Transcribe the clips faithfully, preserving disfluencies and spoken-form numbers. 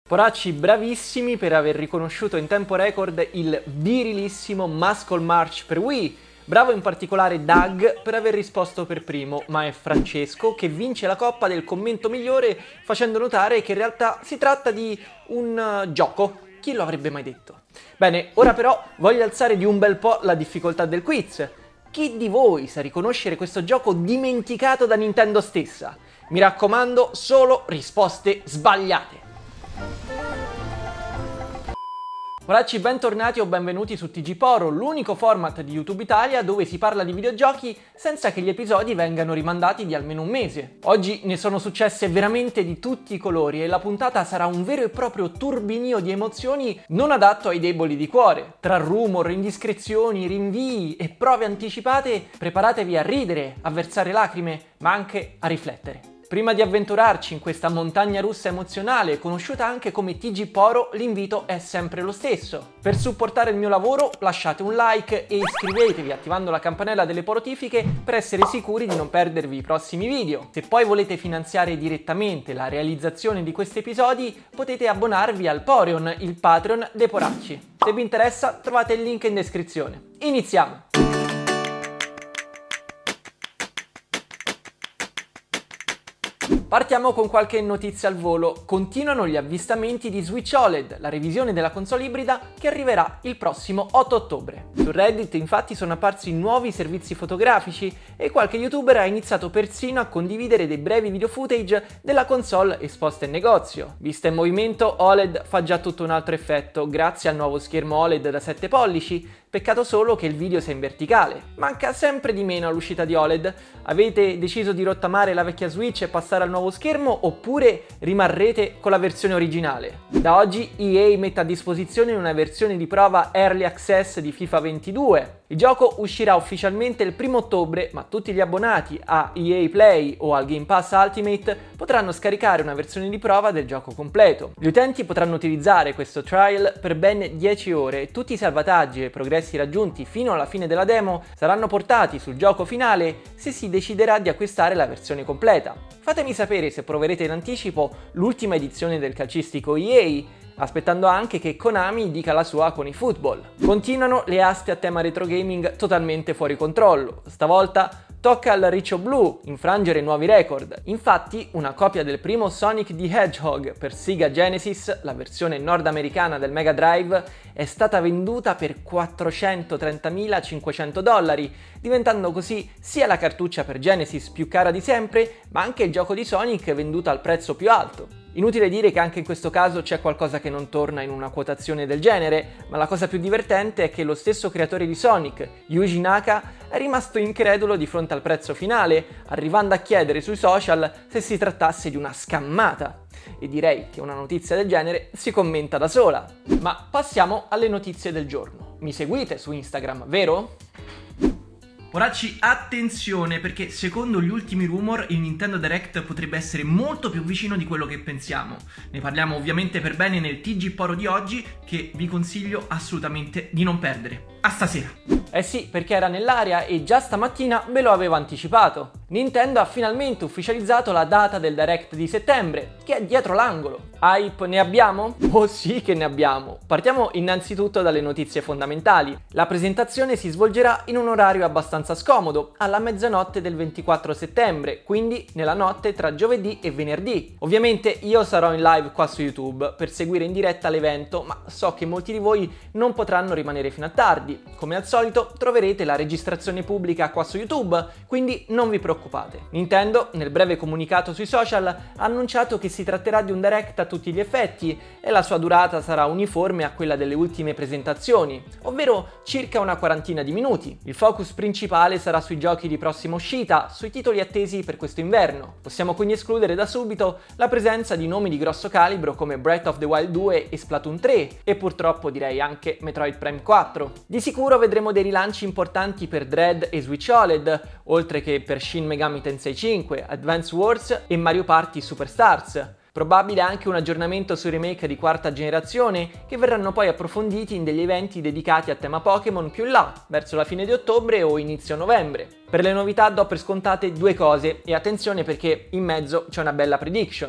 Poracci bravissimi per aver riconosciuto in tempo record il virilissimo Muscle March per Wii. Bravo in particolare Doug per aver risposto per primo, ma è Francesco che vince la coppa del commento migliore facendo notare che in realtà si tratta di un uh, gioco. Chi lo avrebbe mai detto? Bene, ora però voglio alzare di un bel po' la difficoltà del quiz. Chi di voi sa riconoscere questo gioco dimenticato da Nintendo stessa? Mi raccomando, solo risposte sbagliate. Poracci, bentornati o benvenuti su T G Poro, l'unico format di YouTube Italia dove si parla di videogiochi senza che gli episodi vengano rimandati di almeno un mese. Oggi ne sono successe veramente di tutti i colori e la puntata sarà un vero e proprio turbinio di emozioni non adatto ai deboli di cuore. Tra rumor, indiscrezioni, rinvii e prove anticipate, preparatevi a ridere, a versare lacrime, ma anche a riflettere. Prima di avventurarci in questa montagna russa emozionale, conosciuta anche come T G Poro, l'invito è sempre lo stesso. Per supportare il mio lavoro lasciate un like e iscrivetevi attivando la campanella delle notifiche per essere sicuri di non perdervi i prossimi video. Se poi volete finanziare direttamente la realizzazione di questi episodi, potete abbonarvi al Poreon, il Patreon dei Poracci. Se vi interessa trovate il link in descrizione. Iniziamo! Partiamo con qualche notizia al volo. Continuano gli avvistamenti di Switch O L E D, la revisione della console ibrida che arriverà il prossimo otto ottobre. Su Reddit infatti sono apparsi nuovi servizi fotografici e qualche youtuber ha iniziato persino a condividere dei brevi video footage della console esposta in negozio. Vista in movimento, O L E D fa già tutto un altro effetto grazie al nuovo schermo O L E D da sette pollici. Peccato solo che il video sia in verticale. Manca sempre di meno all'uscita di O L E D. Avete deciso di rottamare la vecchia Switch e passare al nuovo schermo oppure rimarrete con la versione originale? Da oggi E A mette a disposizione una versione di prova Early Access di FIFA ventidue. Il gioco uscirà ufficialmente il primo ottobre, ma tutti gli abbonati a E A Play o al Game Pass Ultimate potranno scaricare una versione di prova del gioco completo. Gli utenti potranno utilizzare questo trial per ben dieci ore e tutti i salvataggi e progressi raggiunti fino alla fine della demo saranno portati sul gioco finale se si deciderà di acquistare la versione completa. Fatemi sapere se proverete in anticipo l'ultima edizione del calcistico E A, aspettando anche che Konami dica la sua con i football. Continuano le aste a tema retro gaming totalmente fuori controllo. Stavolta tocca al Riccio Blu infrangere nuovi record. Infatti, una copia del primo Sonic the Hedgehog per Sega Genesis, la versione nordamericana del Mega Drive, è stata venduta per quattrocentotrentamila cinquecento dollari, diventando così sia la cartuccia per Genesis più cara di sempre, ma anche il gioco di Sonic venduto al prezzo più alto. Inutile dire che anche in questo caso c'è qualcosa che non torna in una quotazione del genere, ma la cosa più divertente è che lo stesso creatore di Sonic, Yuji Naka, è rimasto incredulo di fronte al prezzo finale, arrivando a chiedere sui social se si trattasse di una scammata. E direi che una notizia del genere si commenta da sola. Ma passiamo alle notizie del giorno. Mi seguite su Instagram, vero? Poracci, attenzione, perché secondo gli ultimi rumor il Nintendo Direct potrebbe essere molto più vicino di quello che pensiamo. Ne parliamo ovviamente per bene nel T G Poro di oggi, che vi consiglio assolutamente di non perdere. A stasera! Eh sì, perché era nell'aria e già stamattina ve lo avevo anticipato. Nintendo ha finalmente ufficializzato la data del Direct di settembre, che è dietro l'angolo. Hype ne abbiamo? Oh sì che ne abbiamo! Partiamo innanzitutto dalle notizie fondamentali. La presentazione si svolgerà in un orario abbastanza scomodo, alla mezzanotte del ventiquattro settembre, quindi nella notte tra giovedì e venerdì. Ovviamente io sarò in live qua su YouTube per seguire in diretta l'evento, ma so che molti di voi non potranno rimanere fino a tardi. Come al solito troverete la registrazione pubblica qua su YouTube, quindi non vi preoccupate. Nintendo, nel breve comunicato sui social, ha annunciato che si tratterà di un Direct a tutti gli effetti e la sua durata sarà uniforme a quella delle ultime presentazioni, ovvero circa una quarantina di minuti. Il focus principale sarà sui giochi di prossima uscita, sui titoli attesi per questo inverno. Possiamo quindi escludere da subito la presenza di nomi di grosso calibro come Breath of the Wild due e Splatoon tre e purtroppo direi anche Metroid Prime quattro. Di sicuro vedremo dei rilanci importanti per Dread e Switch O L E D, oltre che per Shin Megami Tensei cinque, Advance Wars e Mario Party Superstars. Probabile anche un aggiornamento sui remake di quarta generazione che verranno poi approfonditi in degli eventi dedicati a tema Pokémon più in là, verso la fine di ottobre o inizio novembre. Per le novità do per scontate due cose e attenzione perché in mezzo c'è una bella prediction. La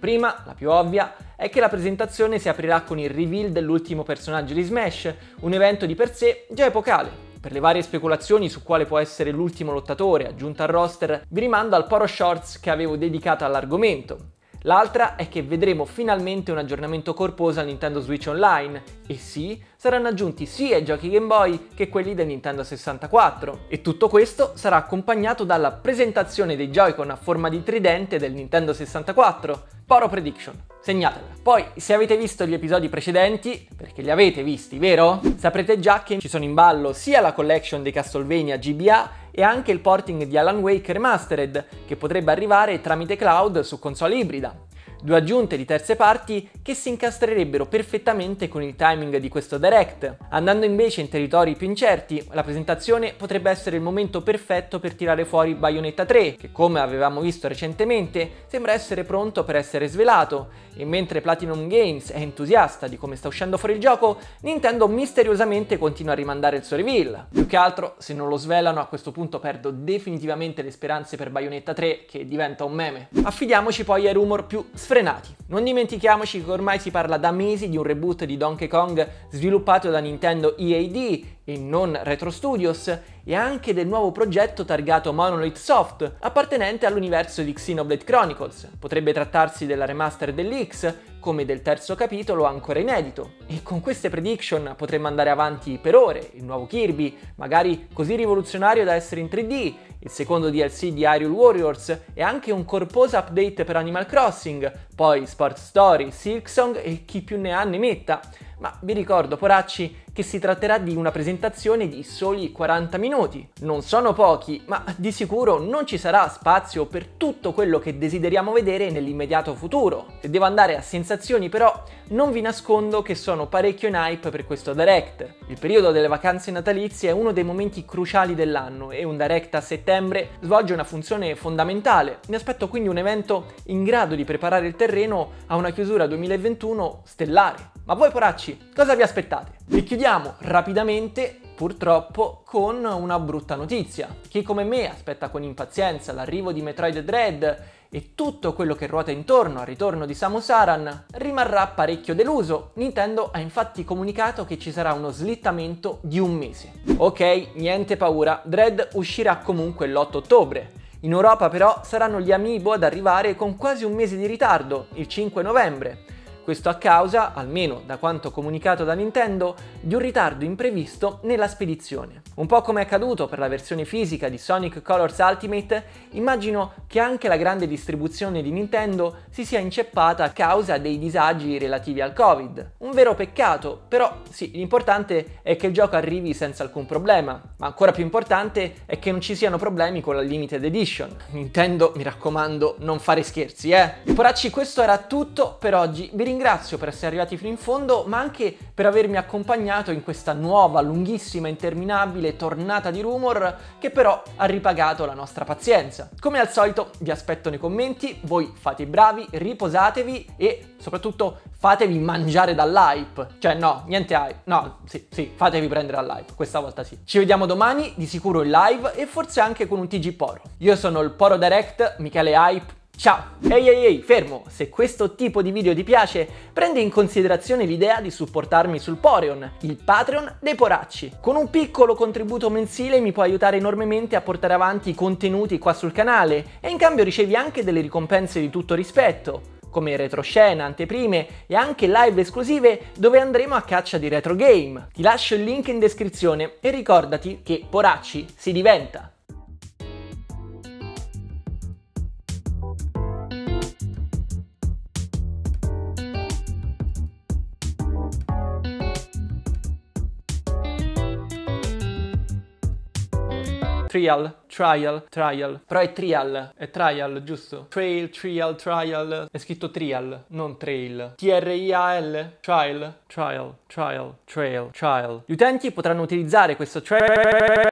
prima, la più ovvia, è che la presentazione si aprirà con il reveal dell'ultimo personaggio di Smash, un evento di per sé già epocale. Per le varie speculazioni su quale può essere l'ultimo lottatore aggiunto al roster, vi rimando al Poro Shorts che avevo dedicato all'argomento. L'altra è che vedremo finalmente un aggiornamento corposo al Nintendo Switch Online, e sì, saranno aggiunti sia i giochi Game Boy che quelli del Nintendo sessantaquattro, e tutto questo sarà accompagnato dalla presentazione dei Joy-Con a forma di tridente del Nintendo sessantaquattro. Poro Prediction, segnatela. Poi, se avete visto gli episodi precedenti, perché li avete visti, vero? Saprete già che ci sono in ballo sia la collection dei Castlevania G B A e anche il porting di Alan Wake Remastered, che potrebbe arrivare tramite cloud su console ibrida. Due aggiunte di terze parti che si incastrerebbero perfettamente con il timing di questo Direct. Andando invece in territori più incerti, la presentazione potrebbe essere il momento perfetto per tirare fuori Bayonetta tre, che come avevamo visto recentemente sembra essere pronto per essere svelato, e mentre Platinum Games è entusiasta di come sta uscendo fuori il gioco, Nintendo misteriosamente continua a rimandare il suo reveal. Più che altro, se non lo svelano, a questo punto perdo definitivamente le speranze per Bayonetta tre, che diventa un meme. Affidiamoci poi ai rumor più sfrenati. Non dimentichiamoci che ormai si parla da mesi di un reboot di Donkey Kong sviluppato da Nintendo E A D e non Retro Studios, e anche del nuovo progetto targato Monolith Soft, appartenente all'universo di Xenoblade Chronicles. Potrebbe trattarsi della remaster dell'X, come del terzo capitolo ancora inedito. E con queste prediction potremmo andare avanti per ore. Il nuovo Kirby, magari così rivoluzionario da essere in tre D, il secondo D L C di Hyrule Warriors e anche un corposo update per Animal Crossing, poi Sports Story, Silksong e chi più ne ha ne metta. Ma vi ricordo, poracci, che si tratterà di una presentazione di soli quaranta minuti. Non sono pochi, ma di sicuro non ci sarà spazio per tutto quello che desideriamo vedere nell'immediato futuro. Se devo andare a sensazioni però, non vi nascondo che sono parecchio in hype per questo Direct. Il periodo delle vacanze natalizie è uno dei momenti cruciali dell'anno e un Direct a settembre svolge una funzione fondamentale. Mi aspetto quindi un evento in grado di preparare il terreno a una chiusura duemilaventuno stellare. Ma voi poracci, cosa vi aspettate? E chiudiamo rapidamente, purtroppo, con una brutta notizia. Chi come me aspetta con impazienza l'arrivo di Metroid Dread e tutto quello che ruota intorno al ritorno di Samus Aran rimarrà parecchio deluso. Nintendo ha infatti comunicato che ci sarà uno slittamento di un mese. Ok, niente paura, Dread uscirà comunque l'otto ottobre. In Europa però saranno gli amiibo ad arrivare con quasi un mese di ritardo, il cinque novembre. Questo a causa, almeno da quanto comunicato da Nintendo, di un ritardo imprevisto nella spedizione. Un po' come è accaduto per la versione fisica di Sonic Colors Ultimate, immagino che anche la grande distribuzione di Nintendo si sia inceppata a causa dei disagi relativi al Covid. Un vero peccato, però sì, l'importante è che il gioco arrivi senza alcun problema, ma ancora più importante è che non ci siano problemi con la Limited Edition. Nintendo, mi raccomando, non fare scherzi, eh! E poracci, questo era tutto per oggi. Vi ringrazio per essere arrivati fino in fondo, ma anche per avermi accompagnato in questa nuova, lunghissima, interminabile tornata di rumor che però ha ripagato la nostra pazienza. Come al solito vi aspetto nei commenti, voi fate i bravi, riposatevi e soprattutto fatevi mangiare dall'hype. Cioè no, niente hype, no, sì, sì, fatevi prendere dall'hype, questa volta sì. Ci vediamo domani, di sicuro in live e forse anche con un T G Poro. Io sono il Poro Direct, Michele Hype. Ciao! Ehi ehi ehi, fermo! Se questo tipo di video ti piace, prendi in considerazione l'idea di supportarmi sul Poreon, il Patreon dei poracci. Con un piccolo contributo mensile mi puoi aiutare enormemente a portare avanti i contenuti qua sul canale e in cambio ricevi anche delle ricompense di tutto rispetto, come retroscena, anteprime e anche live esclusive dove andremo a caccia di retro game. Ti lascio il link in descrizione e ricordati che poracci si diventa! Trial, trial, trial. Però è trial, è trial, giusto? Trail, trial, trial. È scritto trial, non trail. T R I A L, trial, trial, trial, trail, trial. Gli utenti potranno utilizzare questo trail